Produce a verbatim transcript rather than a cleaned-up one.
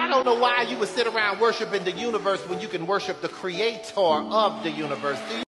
don't know why you would sit around worshiping the universe when you can worship the creator of the universe. Do you